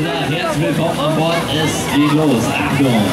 gesagt, herzlich willkommen an Bord. Es geht los. Achtung!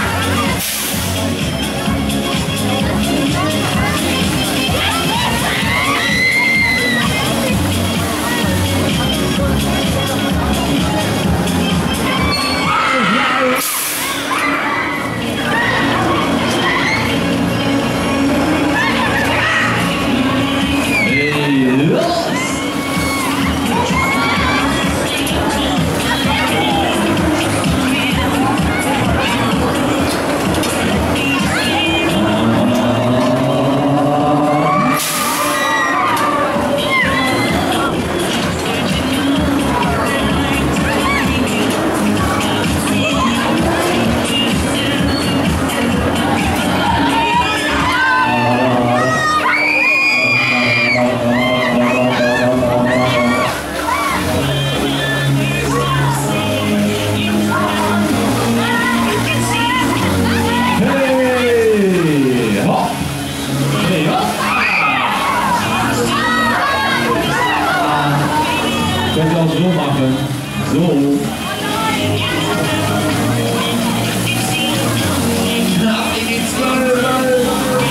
Könnt ihr auch so machen. So. Knapp in die 12.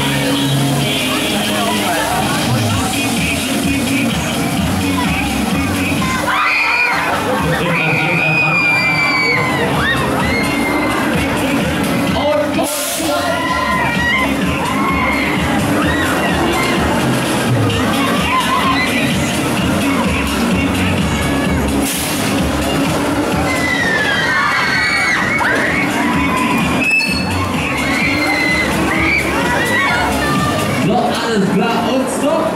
Alles klar und stopp!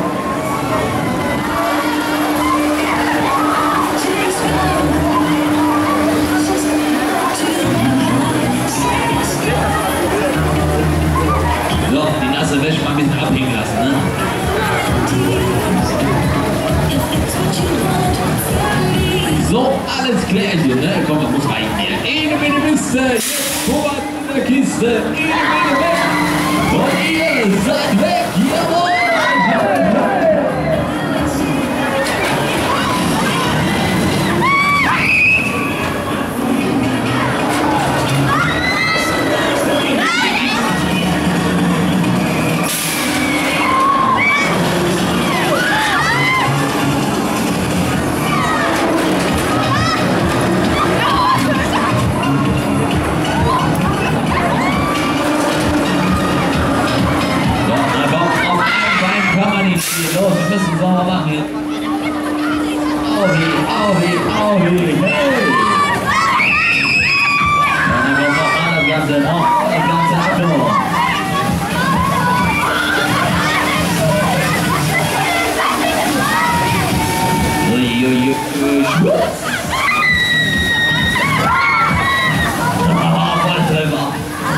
So, die nasse Wäsche mal ein bisschen abhängen lassen, ne? So, alles klärchen, ne? Komm, das muss reichen hier. Eine Bitte Miste, jetzt Torwart in der Kiste, eine Bitte weg! Und ihr seid weg, jawohl! Los, wir müssen sauber machen hier. Auhi, hey! Und dann kommt noch das Ganze, Achtung! Uiuiui, Schwupps! Volltreffer!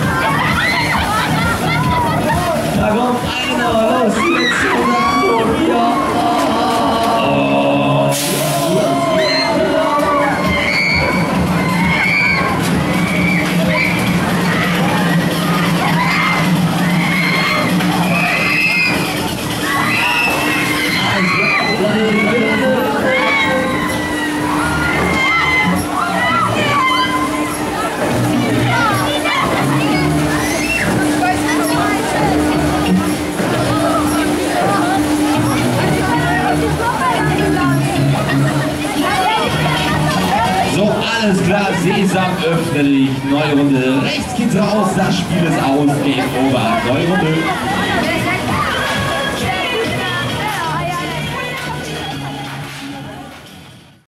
Da kommt einer, los, jetzt ja. Alles klar, Sesam öffne dich. Neue Runde. Rechts geht's raus, das Spiel ist aus.